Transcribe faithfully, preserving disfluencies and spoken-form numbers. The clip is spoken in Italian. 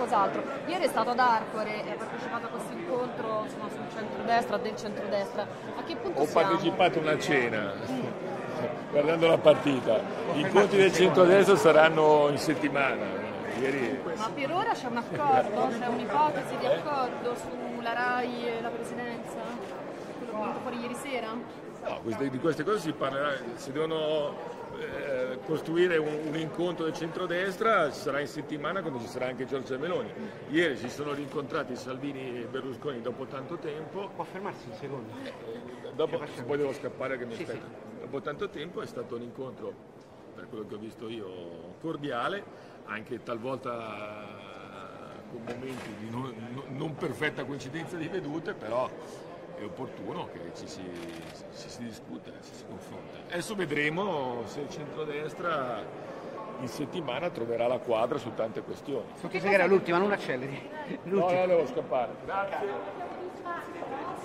qualcos'altro. Ieri è stato ad Arcore e ha partecipato a questo incontro, insomma, sul centrodestra, del centrodestra. A che punto Ho siamo? partecipato a una cena, guardando la partita. Gli incontri del centrodestra saranno in settimana. Ieri... Ma per ora c'è un accordo? C'è un'ipotesi di accordo sulla RAI e la presidenza? Quello che è venuto fuori ieri sera? No, queste, di queste cose si parlerà, se devono eh, costruire un, un incontro del centrodestra ci sarà in settimana, quando ci sarà anche Giorgia Meloni. Ieri si sono rincontrati Salvini e Berlusconi dopo tanto tempo. Può fermarsi un secondo? Eh, dopo, poi devo scappare che mi sì, aspetta. Sì. Dopo tanto tempo è stato un incontro, per quello che ho visto io, cordiale, anche talvolta con momenti di non, non perfetta coincidenza di vedute, però è opportuno che ci si, ci si discuta, ci si confronta. Adesso vedremo se il centrodestra in settimana troverà la quadra su tante questioni. Sottosegretario, l'ultima, non acceleri. No, no, devo scappare. Grazie.